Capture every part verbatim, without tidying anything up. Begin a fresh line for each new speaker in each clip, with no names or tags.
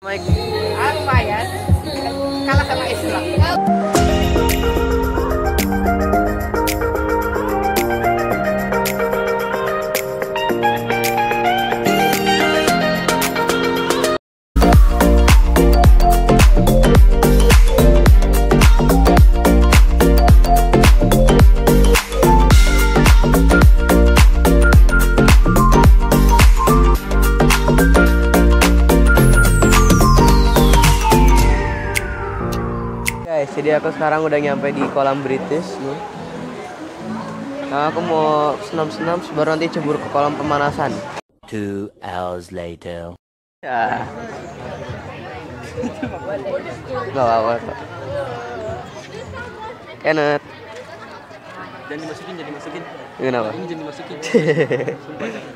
Mike.
Apa ya? Kalah sama Islam.
Jadi aku sekarang udah nyampe di kolam British. Nah, aku mau senam-senam baru nanti cebur ke kolam pemanasan.
Two hours later.
Ya. Gak apa-apa. Kenneth.
Jangan dimasukin, jangan dimasukin.
Kenapa?
Ini jangan dimasukin. Sumpah jangan.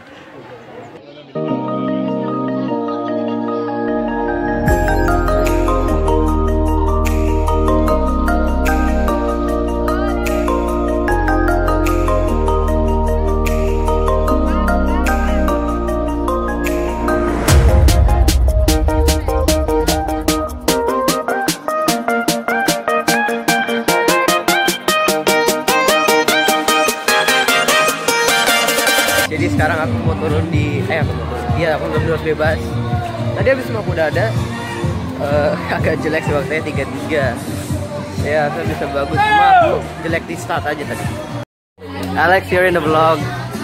Jadi sekarang aku mau turun di, eh aku mau turun, iya aku ngambil harus bebas. Tadi habis semua udah ada, uh, agak jelek sih waktunya tiga tiga. Ya aku bisa bagus, cuma aku jelek di start aja tadi. Alex, you're in the vlog.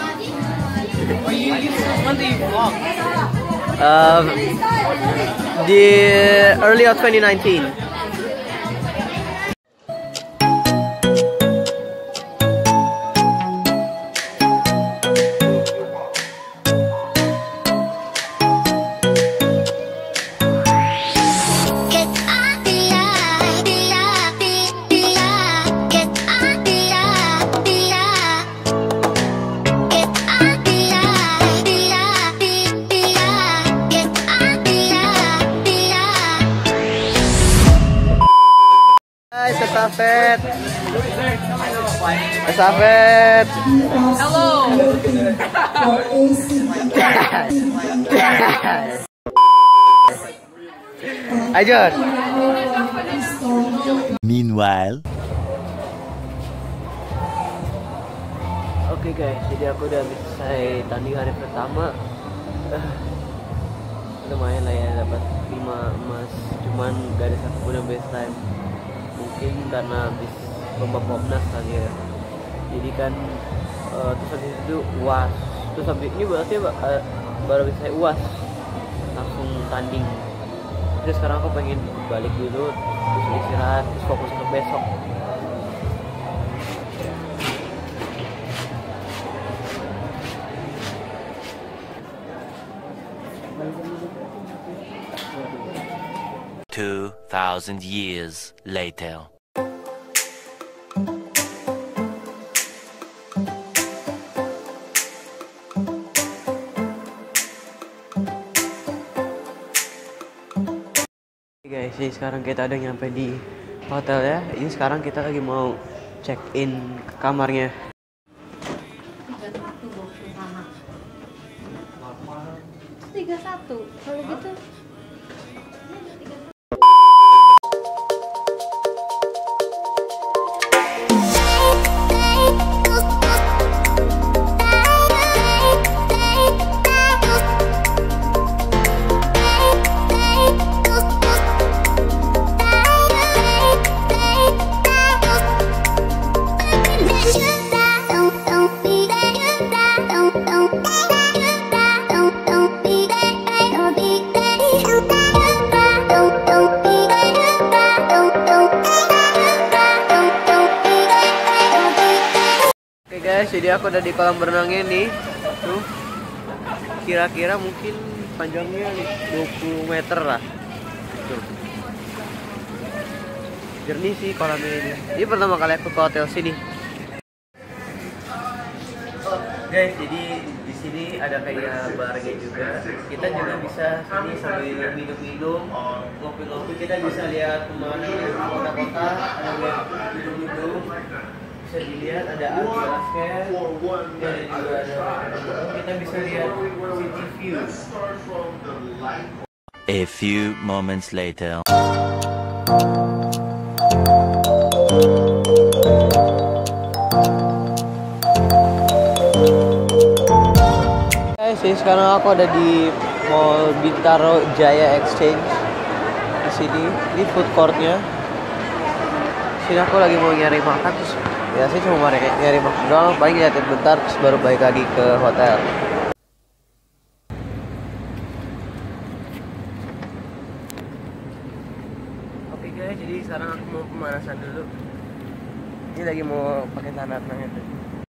When do you vlog?
Um, di early of twenty nineteen. Estafet, estafet.
Halo.
Ajar.
Meanwhile.
Oke guys, jadi aku udah selesai tanding hari pertama. Uh, lumayan lah ya, dapat lima emas. Cuman gak ada satu pun yang best time. Mungkin karena habis lomba popnas kali ya. Jadi kan uh, terus habis itu uas. Terus habis ini berarti uh, baru habis saya uas langsung tanding. Terus sekarang aku pengen balik dulu, terus istirahat, terus fokus untuk besok.
Two thousand years later.
Guys, jadi sekarang kita udah nyampe di hotel ya. Ini sekarang kita lagi mau check in ke kamarnya.
tiga satu kalau gitu.
Guys, jadi aku udah di kolam berenangnya nih. Tuh. Kira-kira mungkin panjangnya nih dua puluh meter lah. Tuh. Jernih sih kolamnya ini. Ini pertama kali aku ke hotel sini. Oh, guys, jadi di sini ada kayak barnya juga. Kita juga bisa sini sambil minum-minum, ngopi-ngopi. Kita bisa lihat kemana kota-kota, ada gedung-gedung. Bisa dilihat ada art basket, dan juga ada kita bisa lihat city view.
A few moments later.
Guys, jadi sekarang aku ada di Mall Bintaro Jaya Exchange. Di sini, ini food courtnya. Sini aku lagi mau nyari makan, terus ya sih cuma nyari, nyari makan doang. Paling liatin bentar, terus baru balik lagi ke hotel. Oke guys, jadi sekarang aku mau pemanasan dulu. Ini lagi mau pakai tanah tangan itu.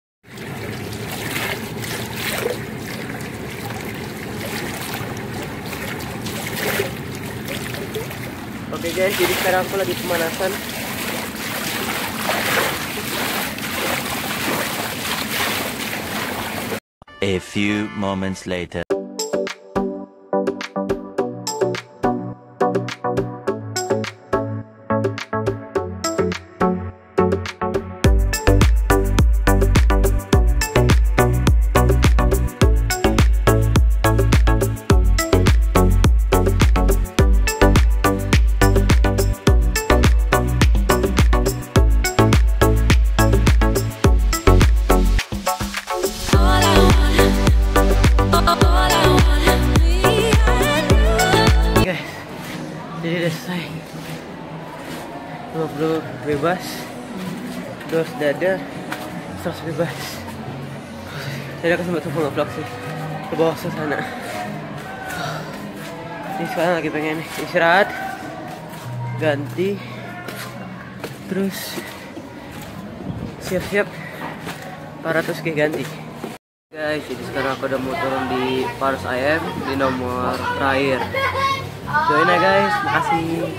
Oke guys, jadi sekarang aku lagi pemanasan.
A few moments later.
Jadi udah selesai. lima puluh bebas, dos dada, seratus bebas. Jadi aku sempat tuh ngevlog sih ke bawah ke sana. Ini sekarang lagi pengen istirahat, ganti, terus siap-siap para terus ke ganti. Guys, jadi sekarang aku udah mau turun di Paris I M di nomor terakhir. Join ya guys, makasih.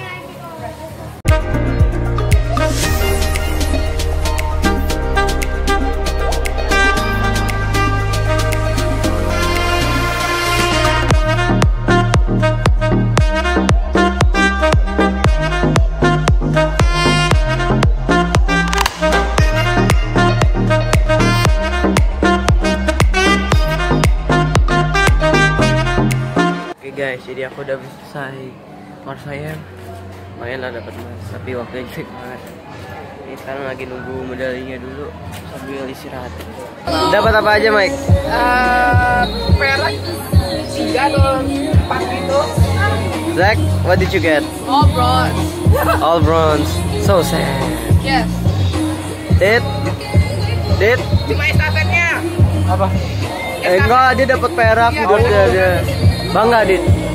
Guys, jadi aku udah selesai course saya. Lumayan lah dapat emas, tapi waktunya jelek banget. Ini sekarang lagi nunggu medalinya dulu sambil istirahat. Dapat apa aja, Mike?
Uh, perak tiga atau empat gitu.
Zach, what did you get?
All bronze.
All bronze. So sad.
Yes.
Dit, Dit.
Cuma estafetnya.
Apa? Eh, enggak, dia dapat perak. Dia, dia, dia. Bangga, Dit.